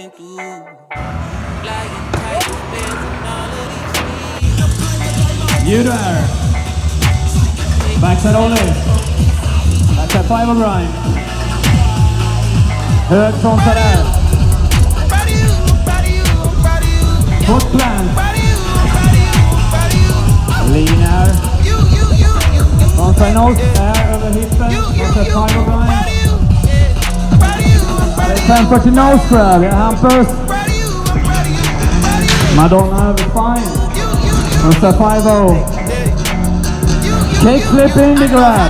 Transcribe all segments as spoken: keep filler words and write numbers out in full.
been through. Flying tight, bears and all of these. You there. Backside Ollie. Backside five och grind. Hög fronta där. Foot plant. Lean här. Frontside nose där över hippen. Frontside five och grind. ten forty nose grab. Ja, Hampus. Madonna över spine. Frontside five oh. Kick flip in the grab.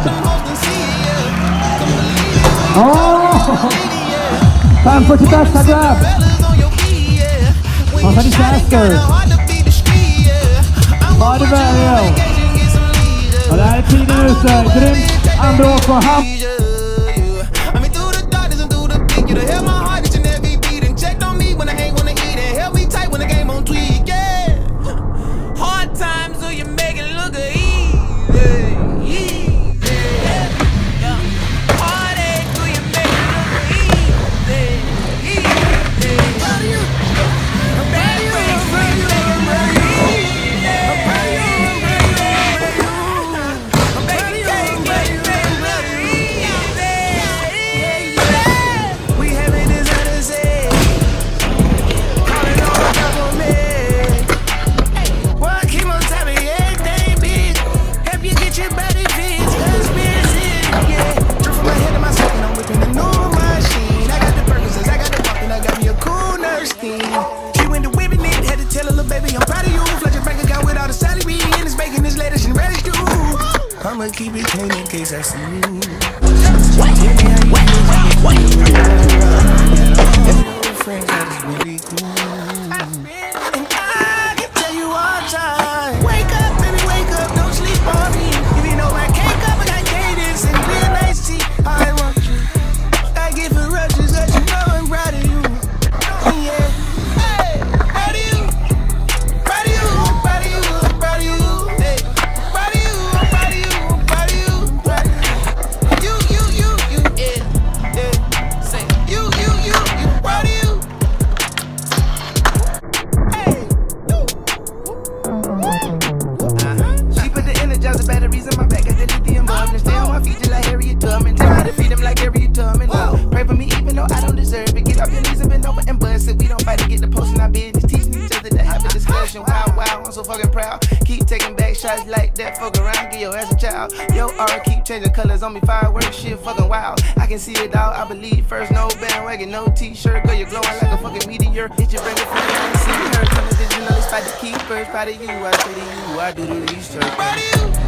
Oh! ten forty backside grab. Frontside disaster. Body barrier. Och där är tiden ute. Grymt. Andra åker Hamp. I'ma keep it clean in case I see you. Friends are really cool. And I can tell you all time. Wake up, baby, wake up, don't sleep on me. If you know I can't come, I got cadence and real nice tea. I want you. I get for rushes, cause you know I'm proud of you. Yeah. Hey, proud of you. Proud of you, proud of you, proud of you. Hey, proud of you, proud of you. Batteries in my back, got the lithium bulb. And stay on my feet till I hear you coming. Tell me to feed them like every Tubman. Pray for me even though I don't deserve it. Get off your knees and bend over and bust it. We don't fight to get the post in our business. Teaching each other to have a discussion. Wow, wow, I'm so fucking proud. Keep taking back shots like that. Fuck around, get your ass a child. Yo, aura keep changing colors on me. Fireworks, shit fucking wild. I can see it all, I believe. First, no bandwagon, no t-shirt. Girl, you're glowing like a fucking meteor. Hit your brain before you see her. Television, only spot the keepers. Proud of you, I say to you, I do the research.